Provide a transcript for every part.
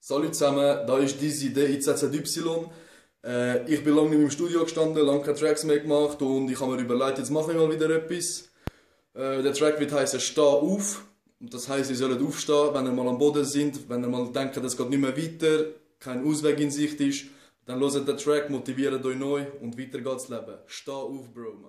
Salut zusammen, da ist Dizzy, der IZZY. Ich bin lange nicht im Studio gestanden, lange keine Tracks mehr gemacht und ich habe mir überlegt, jetzt mache ich mal wieder etwas. Der Track wird heißen «Steh auf». Das heisst, ihr sollt aufstehen, wenn ihr mal am Boden sind, wenn ihr mal denkt, es geht nicht mehr weiter, kein Ausweg in Sicht ist. Dann hört den Track, motiviert euch neu und weiter geht's Leben. Steh auf, Bro, man.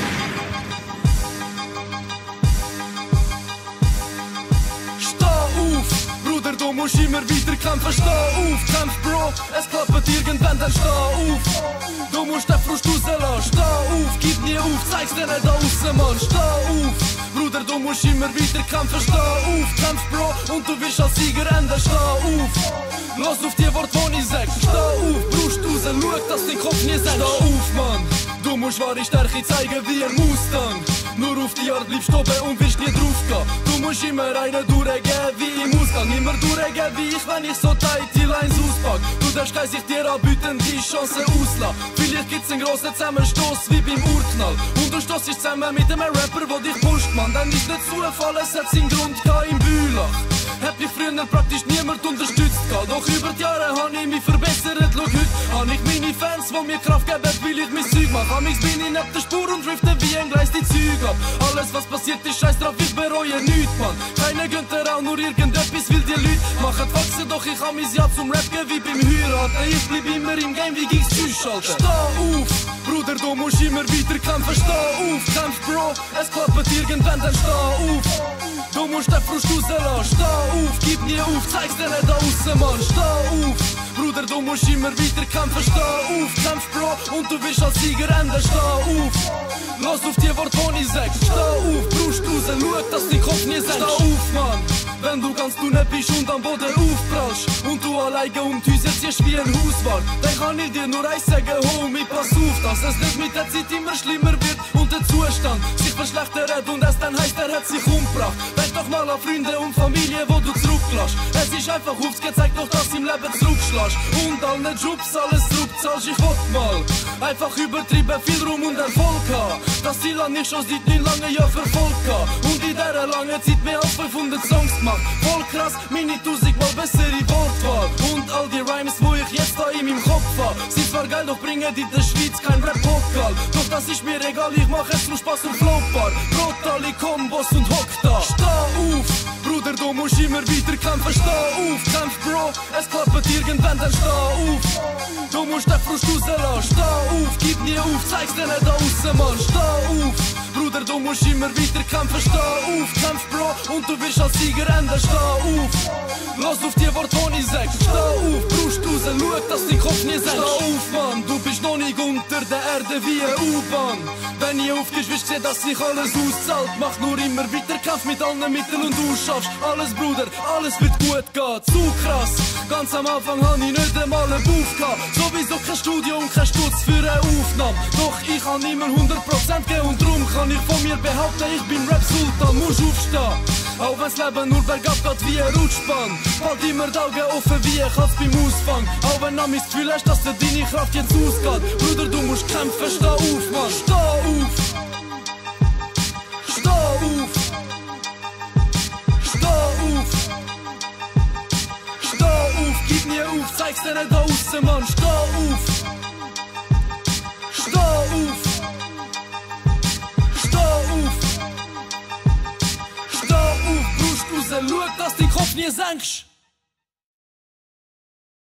Bruder, du musst immer weiter kämpfen, steh auf, kämpf Bro, es klappt irgendwann, dann steh auf. Du musst den Frust rauslassen, steh auf, gib nie auf, zeig's dir nicht da aussen, Mann, steh auf. Bruder, du musst immer weiter kämpfen, steh auf, kämpf Bro, und du wirst als Sieger enden, steh auf. Lass auf die Worte, die ich sag, steh auf, Brust raus, schau, dass dein Kopf nie sagt, steh auf, Mann. Du musst wahre Stärke zeigen wie ein Mustang. Nur auf die Art bleibst oben und wirst nie draufgehen. Du musst immer einen durchgehen wie im Ausgang. Immer durchgehen wie ich, wenn ich so tight die Lines auspack. Du darfst kein sich dir anbieten, die Chance auslassen. Vielleicht gibt's einen grossen Zusammenstoß wie beim Urknall. Und du stoßt dich zusammen mit einem Rapper, der dich pusht, man. Dann ist nicht Zufall, es hat seinen Grund im Bülach. Hat mich früher praktisch niemand unterstützt gehabt. Doch über die Jahre habe ich mich verbessert. Schau, heute habe ich meine Fans, die mir Kraft geben, weil ich mein Zeug mache. Amix bin ich neben der Spur und drifte wie ein Gleis die Züge ab. Alles was passiert ist scheiß drauf, ich bereue nichts, Mann. Keiner gönnt dir auch nur irgendetwas, will die Leute machen wachsen. Doch ich habe mein Ja zum Rap geben wie beim Heiraten. Ich bleib immer im Game, wie ging's tschüss, Alter. Steh auf, Bruder, du musst immer weiter kämpfen. Steh auf, kämpf Bro, es klappt irgendwann, dann steh auf. Du musst den Frust rauslassen, steh auf, gib nie auf, zeig's dir nicht da aussen, Mann, steh auf. Bruder, du musst immer weiter kämpfen, steh auf, kämpf Bro, und du wirst als Sieger enden, steh auf. Lass auf die Worte, die ich sag, steh auf, Brust raus, schau, dass dein Kopf nie senkt. Steh auf, Mann, wenn du ganz unten bist und am Boden aufprallst und du alleine um die Häuser ziehst wie ein Hauswart, dann kann ich dir nur eins sagen, Homie, pass auf, dass es nicht mit der Zeit immer schlimmer wird und der Zustand sich verschlechtert und es dann heisst, er hat sich umgebracht. Denk doch mal an Freunde und Familie, wo du zurücklässt. Es ist einfach aufgezeigt, doch dass im Leben zurückschlägst und alle Jobs alles zurückzahlst. Ich wollt mal einfach übertrieben viel Ruhm und Erfolg haben. Das Ziel habe ich schon seit 9 langen Jahren verfolgt und in dieser langen Zeit mehr als 500 Songs gemacht. Voll krass, meine 1000-mal bessere Wortwahl und all die Rhymes, wo ich jetzt da in meinem Kopf habe, sind zwar geil, doch bringen in der Schweiz kein Rap-Pokal. Doch das ist mir egal, ich mach es zum Spaß und Flowbar. Brutale Kombos und hock da. Steh auf, Bruder, du musst immer weiter kämpfen. Steh auf, kämpf Bro, es klappt irgendwann, dann steh auf. Du musst den Frust rauslassen, steh auf, gib nie auf, zeig's dir nicht da aussen, Mann, steh auf. Bruder, du musst immer weiter kämpfen, steh auf, kämpf Bro, und du wirst als Sieger enden, steh auf. Lass auf die Worte, die ich sag, steh auf, Brust raus, schau, dass dein Kopf nie senkt. Steh auf, Mann, du bist noch nicht unter der Erde wie eine U-Bahn. Wenn ihr aufgehst, wirst du sehen, dass sich alles auszahlt. Mach nur immer weiter, kämpf mit allen Mitteln und du schaffst alles, Bruder, alles wird gut gehen. Zu krass, ganz am Anfang hab ich nicht einmal einen Buff gehabt. Sowieso kein Studio und kein Stutz für eine Aufnahme. Doch ich kann immer 100% geben und drum kann ich von mir behaupten, ich bin Rap-Sultan, musst aufstehen. Auch wenn's Leben nur bergab geht wie ein Rutschbahn. Halt immer die Augen offen wie ein Katz beim Ausfang. Auch wenn du das Gefühl hast, dass dir deine Kraft jetzt ausgeht. Bruder, du musst kämpfen, steh auf, Mann, steh auf. Steh auf. Steh auf. Steh auf, gib nie auf, zeig's dir nicht da aussen, Mann, steh auf. Steh auf. Steh auf. Steh auf, Brust raus, schau, dass dein Kopf nie senkst.